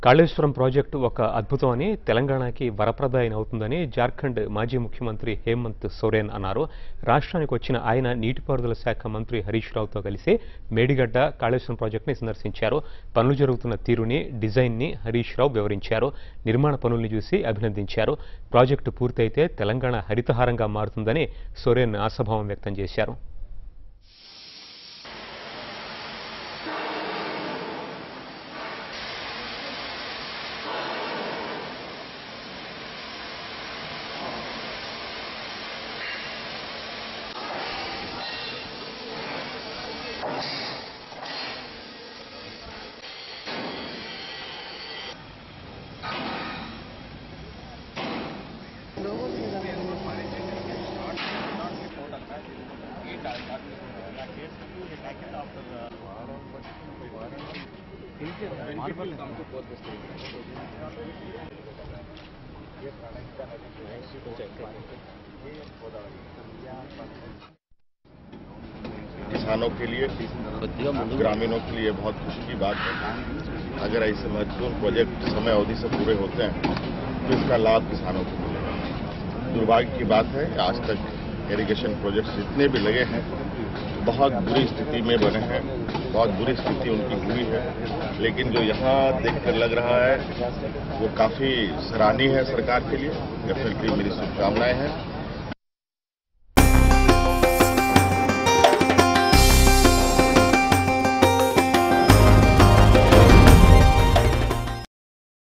Kaleshwaram project ఒక అద్భుతం అని, తెలంగాణకి వరప్రదాయం అవుతుందని జార్ఖండ్ మాజీ ముఖ్యమంత్రి హేమంత్ సోరెన్ అన్నారు. రాష్ట్రానికి వచ్చిన ఆయన నీటిపారుదల శాఖ మంత్రి హరీష్ రావుతో కలిసి మేడిగడ్డ కాళేశ్వరం ప్రాజెక్టుని సందర్శించారు. పనులు జరుగుతున్న తీరుని, డిజైన్ని హరీష్ రావు వివరించారు. నిర్మాణ పనుల్ని చూసి అభినందించారు. ప్రాజెక్టు పూర్తయితే తెలంగాణ హరితహారంగా మారుతుందని సోరెన్ ఆశాభావం వ్యక్తం చేశారు. किसानों के लिए, ग्रामीणों के लिए बहुत खुशी की बात है। अगर ऐसे महत्वपूर्ण प्रोजेक्ट समय अवधि से पूरे होते हैं तो इसका लाभ किसानों को मिलेगा। दुर्भाग्य की बात है, आज तक इरिगेशन प्रोजेक्ट जितने भी लगे हैं बहुत बुरी स्थिति में बने हैं, बहुत बुरी स्थिति उनकी हुई है। लेकिन जो यहाँ देखकर लग रहा है वो काफी सराहनीय है सरकार के लिए। डेफिनेटली मेरी शुभकामनाएं हैं।